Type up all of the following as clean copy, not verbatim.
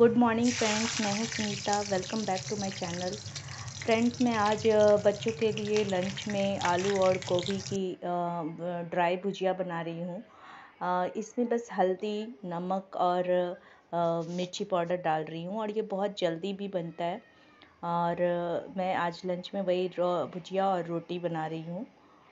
Good morning friends, मैं हूं Sunita. Welcome back to my channel. Friends, मैं आज बच्चों के लिए लंच में आलू और गोभी की ड्राई भुजिया बना रही हूं। इसमें बस हल्दी, नमक और मिर्ची पाउडर डाल रही हूं और ये बहुत जल्दी भी बनता है। और मैं आज लंच में वही भुजिया और रोटी बना रही हूँ।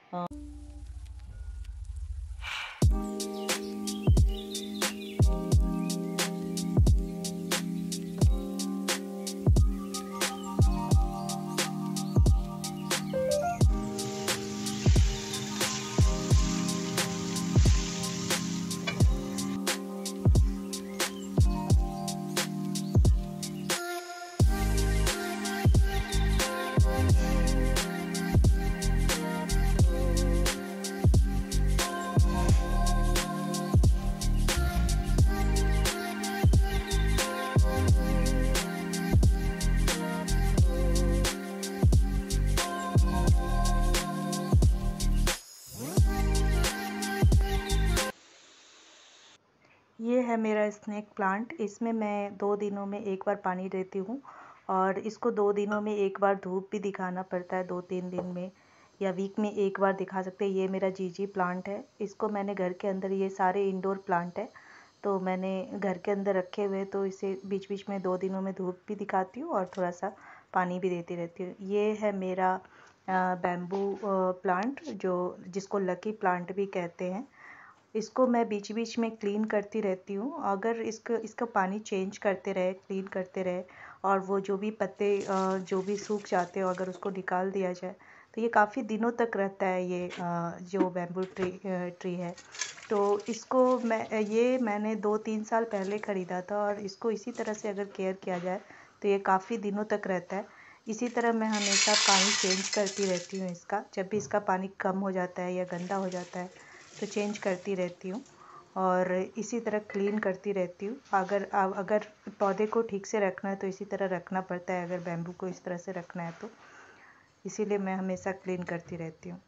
ये है मेरा स्नेक प्लांट। इसमें मैं 2 दिनों में एक बार पानी देती हूँ और इसको 2 दिनों में एक बार धूप भी दिखाना पड़ता है। 2-3 दिन में या वीक में एक बार दिखा सकते हैं। ये मेरा जीजी प्लांट है। इसको मैंने घर के अंदर, ये सारे इंडोर प्लांट है तो मैंने घर के अंदर रखे हुए, तो इसे बीच बीच में 2 दिनों में धूप भी दिखाती हूँ और थोड़ा सा पानी भी देती रहती हूँ। ये है मेरा बैम्बू प्लांट, जिसको लकी प्लांट भी कहते हैं। इसको मैं बीच बीच में क्लीन करती रहती हूँ। अगर इसका पानी चेंज करते रहे, क्लीन करते रहे और वो जो भी पत्ते जो भी सूख जाते हो, अगर उसको निकाल दिया जाए तो ये काफ़ी दिनों तक रहता है। ये जो बैम्बू ट्री है, तो इसको मैंने 2-3 साल पहले ख़रीदा था और इसको इसी तरह से अगर केयर किया जाए तो ये काफ़ी दिनों तक रहता है। इसी तरह मैं हमेशा पानी चेंज करती रहती हूँ इसका। जब भी इसका पानी कम हो जाता है या गंदा हो जाता है तो चेंज करती रहती हूँ और इसी तरह क्लीन करती रहती हूँ। अगर पौधे को ठीक से रखना है तो इसी तरह रखना पड़ता है। अगर बैम्बू को इस तरह से रखना है तो इसीलिए मैं हमेशा क्लीन करती रहती हूँ।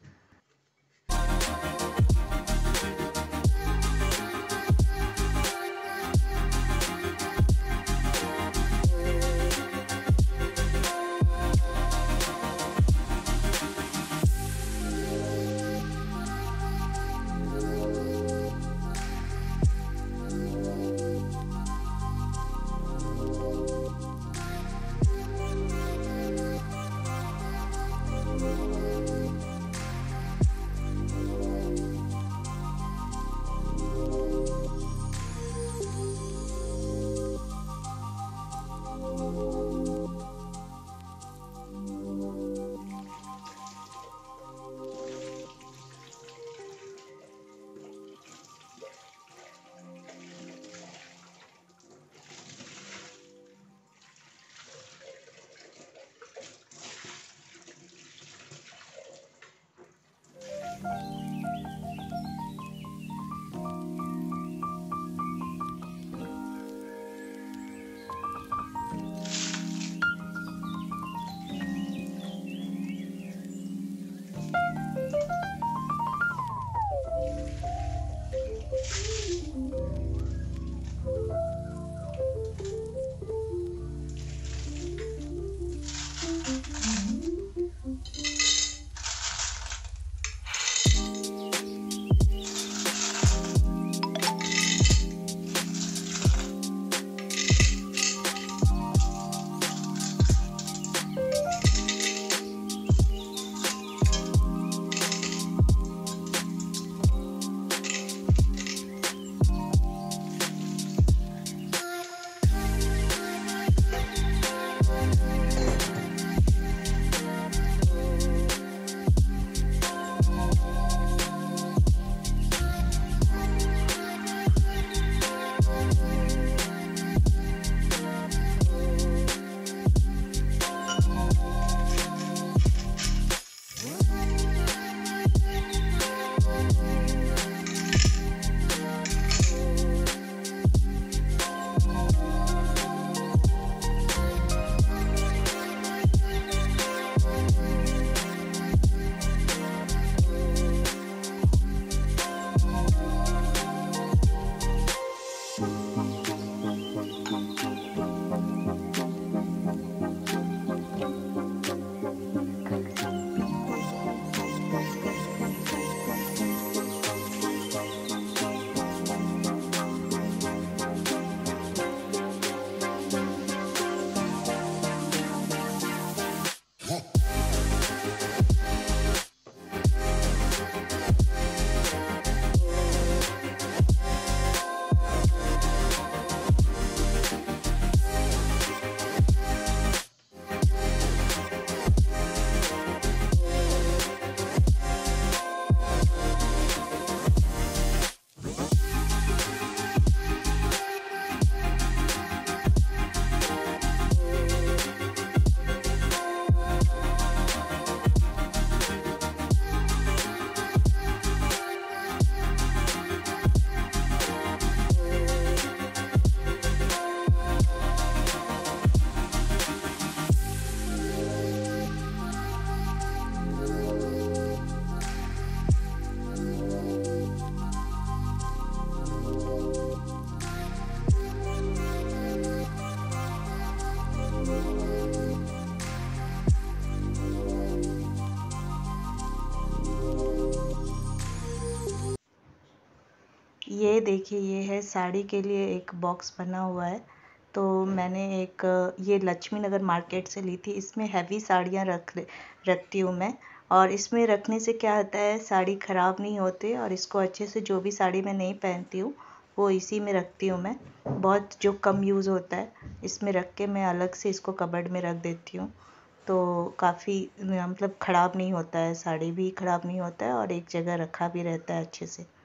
ये देखिए, ये है साड़ी के लिए एक बॉक्स बना हुआ है। तो मैंने एक ये लक्ष्मी नगर मार्केट से ली थी। इसमें हैवी साड़ियाँ रखती हूँ मैं। और इसमें रखने से क्या होता है, साड़ी ख़राब नहीं होती और इसको अच्छे से, जो भी साड़ी मैं नहीं पहनती हूँ वो इसी में रखती हूँ मैं। बहुत जो कम यूज़ होता है इसमें रख के मैं अलग से इसको कबर्ड में रख देती हूँ। तो काफ़ी मतलब ख़राब नहीं होता है, साड़ी भी ख़राब नहीं होता है और एक जगह रखा भी रहता है अच्छे से।